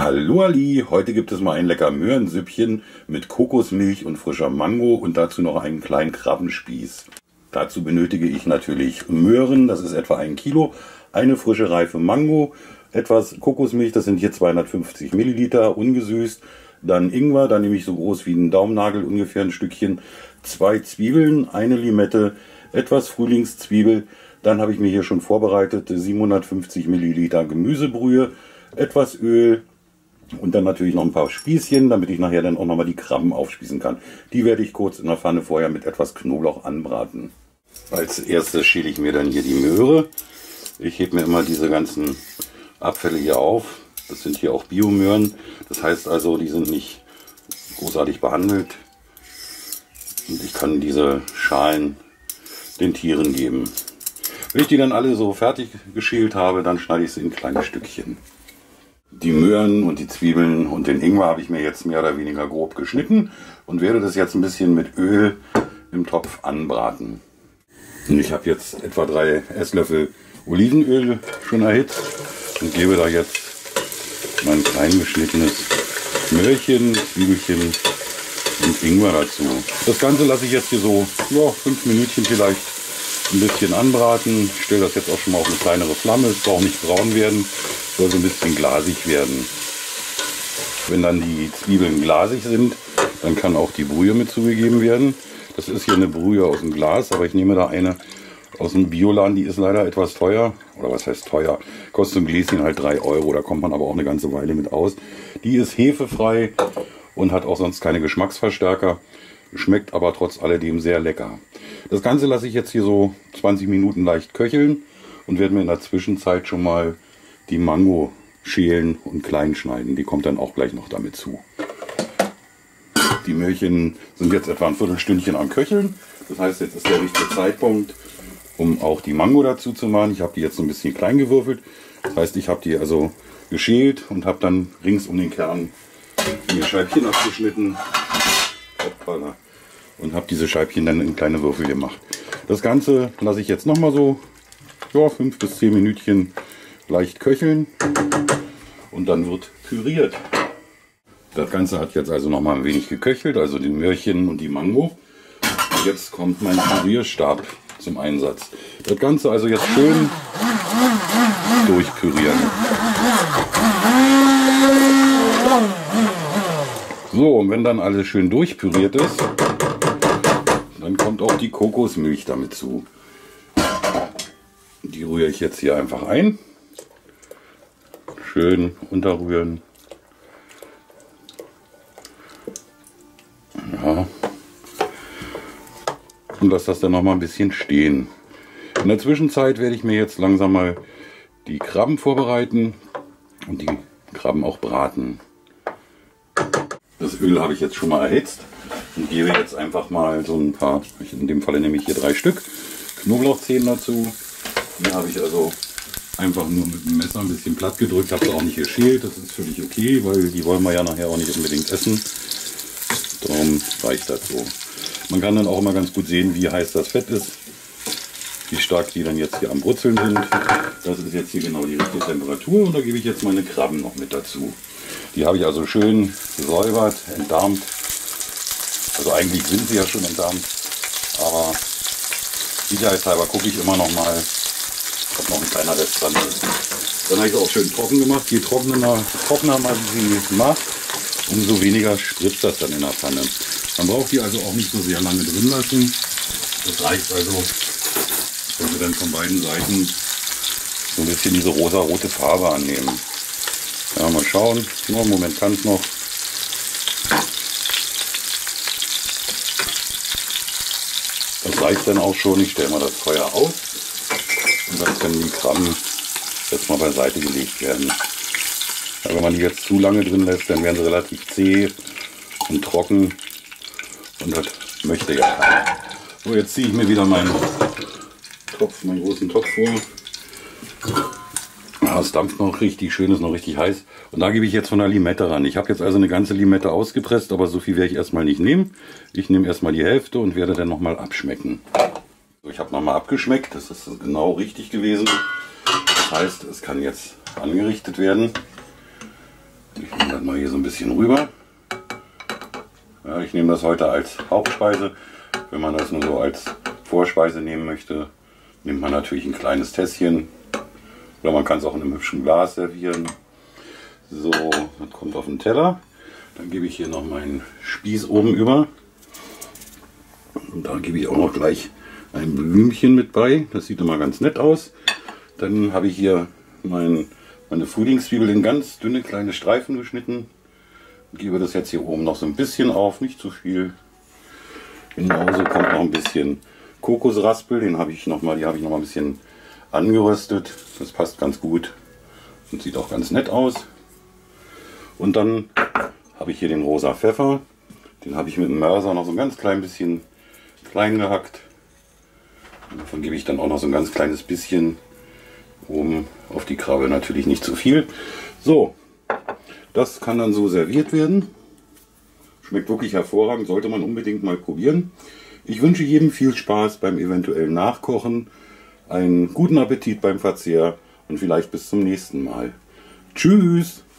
Hallo Ali, heute gibt es mal ein lecker Möhrensüppchen mit Kokosmilch und frischer Mango und dazu noch einen kleinen Krabbenspieß. Dazu benötige ich natürlich Möhren, das ist etwa 1 Kilo, eine frische reife Mango, etwas Kokosmilch, das sind hier 250 Milliliter, ungesüßt, dann Ingwer, da nehme ich so groß wie ein Daumennagel ungefähr ein Stückchen, 2 Zwiebeln, eine Limette, etwas Frühlingszwiebel, dann habe ich mir hier schon vorbereitet 750 Milliliter Gemüsebrühe, etwas Öl, und dann natürlich noch ein paar Spießchen, damit ich nachher dann auch nochmal die Krabben aufspießen kann. Die werde ich kurz in der Pfanne vorher mit etwas Knoblauch anbraten. Als erstes schäle ich mir dann hier die Möhre. Ich hebe mir immer diese ganzen Abfälle hier auf. Das sind hier auch Biomöhren. Das heißt also, die sind nicht großartig behandelt. Und ich kann diese Schalen den Tieren geben. Wenn ich die dann alle so fertig geschält habe, dann schneide ich sie in kleine Stückchen. Die Möhren und die Zwiebeln und den Ingwer habe ich mir jetzt mehr oder weniger grob geschnitten und werde das jetzt ein bisschen mit Öl im Topf anbraten. Und ich habe jetzt etwa 3 Esslöffel Olivenöl schon erhitzt und gebe da jetzt mein klein geschnittenes Möhrchen, Zwiebelchen und Ingwer dazu. Das Ganze lasse ich jetzt hier so 5 Minütchen vielleicht ein bisschen anbraten. Ich stelle das jetzt auch schon mal auf eine kleinere Flamme. Es braucht nicht braun werden, soll so ein bisschen glasig werden. Wenn dann die Zwiebeln glasig sind, dann kann auch die Brühe mit zugegeben werden. Das ist hier eine Brühe aus dem Glas, aber ich nehme da eine aus dem Bioladen, die ist leider etwas teuer. Oder was heißt teuer? Kostet ein Gläschen halt 3 Euro, da kommt man aber auch eine ganze Weile mit aus. Die ist hefefrei und hat auch sonst keine Geschmacksverstärker, schmeckt aber trotz alledem sehr lecker. Das Ganze lasse ich jetzt hier so 20 Minuten leicht köcheln und werde mir in der Zwischenzeit schon mal die Mango schälen und klein schneiden. Die kommt dann auch gleich noch damit zu. Die Möhrchen sind jetzt etwa ein Viertelstündchen am Köcheln. Das heißt, jetzt ist der richtige Zeitpunkt, um auch die Mango dazu zu machen. Ich habe die jetzt so ein bisschen klein gewürfelt. Das heißt, ich habe die also geschält und habe dann rings um den Kern mir Scheibchen abgeschnitten. Hoppala. Und habe diese Scheibchen dann in kleine Würfel gemacht. Das Ganze lasse ich jetzt nochmal so 5 bis 10 Minütchen leicht köcheln und dann wird püriert. Das Ganze hat jetzt also nochmal ein wenig geköchelt, also die Möhrchen und die Mango. Jetzt kommt mein Pürierstab zum Einsatz. Das Ganze also jetzt schön durchpürieren. So, und wenn dann alles schön durchpüriert ist, dann kommt auch die Kokosmilch damit zu. Die rühre ich jetzt hier einfach ein. Schön unterrühren. Ja. Und lasse das dann noch mal ein bisschen stehen. In der Zwischenzeit werde ich mir jetzt langsam mal die Krabben vorbereiten und die Krabben auch braten. Das Öl habe ich jetzt schon mal erhitzt und gebe jetzt einfach mal so ein paar, in dem Falle nehme ich hier 3 Stück Knoblauchzehen dazu. Die habe ich also einfach nur mit dem Messer ein bisschen platt gedrückt, habe es auch nicht geschält, das ist völlig okay, weil die wollen wir ja nachher auch nicht unbedingt essen. Darum reicht das so. Man kann dann auch immer ganz gut sehen, wie heiß das Fett ist, wie stark die dann jetzt hier am Brutzeln sind. Das ist jetzt hier genau die richtige Temperatur und da gebe ich jetzt meine Krabben noch mit dazu. Die habe ich also schön gesäubert, entdarmt. Also eigentlich sind sie ja schon entdarmt, aber sicherheitshalber gucke ich immer noch mal, ob noch ein kleiner Rest dran ist. Dann habe ich es auch schön trocken gemacht. Je trockener man sie macht, umso weniger spritzt das dann in der Pfanne. Man braucht die also auch nicht so sehr lange drin lassen. Das reicht also, wenn wir dann von beiden Seiten so ein bisschen diese rosa-rote Farbe annehmen. Ja, mal schauen. Noch einen Moment kann es noch. Das reicht dann auch schon. Ich stelle mal das Feuer aus und dann können die Krabben jetzt mal beiseite gelegt werden. Ja, wenn man die jetzt zu lange drin lässt, dann werden sie relativ zäh und trocken und das möchte ja keiner. So, jetzt ziehe ich mir wieder meinen großen Topf vor. Ja, es dampft noch richtig schön, ist noch richtig heiß. Und da gebe ich jetzt von der Limette ran. Ich habe jetzt also eine ganze Limette ausgepresst, aber so viel werde ich erstmal nicht nehmen. Ich nehme erstmal die Hälfte und werde dann nochmal abschmecken. So, ich habe nochmal abgeschmeckt, das ist genau richtig gewesen. Das heißt, es kann jetzt angerichtet werden. Ich Ich nehme das mal hier so ein bisschen rüber. Ja, ich nehme das heute als Hauptspeise. Wenn man das nur so als Vorspeise nehmen möchte, nimmt man natürlich ein kleines Tässchen. Oder man kann es auch in einem hübschen Glas servieren. So, das kommt auf den Teller. Dann gebe ich hier noch meinen Spieß oben über. Und da gebe ich auch noch gleich ein Blümchen mit bei. Das sieht immer ganz nett aus. Dann habe ich hier meine Frühlingszwiebel in ganz dünne kleine Streifen geschnitten. Gebe das jetzt hier oben noch so ein bisschen auf, nicht zu viel. Genauso kommt noch ein bisschen Kokosraspel, die habe ich noch mal ein bisschen angeröstet. Das passt ganz gut und sieht auch ganz nett aus. Und dann habe ich hier den rosa Pfeffer. Den habe ich mit dem Mörser noch so ein ganz klein bisschen klein gehackt. Und davon gebe ich dann auch noch so ein ganz kleines bisschen oben auf die Krabbe, natürlich nicht zu viel. So, das kann dann so serviert werden. Schmeckt wirklich hervorragend, sollte man unbedingt mal probieren. Ich wünsche jedem viel Spaß beim eventuellen Nachkochen, einen guten Appetit beim Verzehr und vielleicht bis zum nächsten Mal. Tschüss!